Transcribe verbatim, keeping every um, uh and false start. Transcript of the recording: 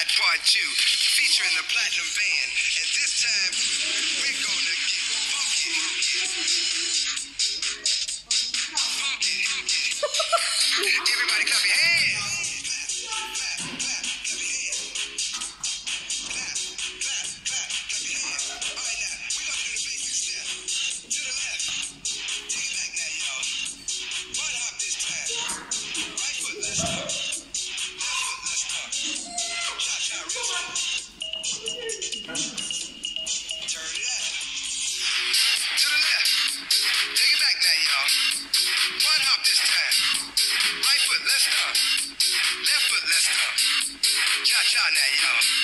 Back Part two, featuring the Platinum Band. And this time, we're gonna get funky. Funky. Everybody clap your hands. Clap, clap, clap, clap your hands. Clap, clap, clap, clap your hands. All right, now, we're gonna do the basic step. To the left. Take it back now, y'all. One hop this time. Right foot, let's start. Left foot, let's start. Cha-cha, reach. Turn it out. To the left. Take it back now, y'all. One hop this time. Right foot, let's start. Left foot, let's start. Cha-cha now, y'all.